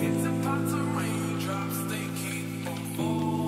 It's about to rain, drops, they keep on falling.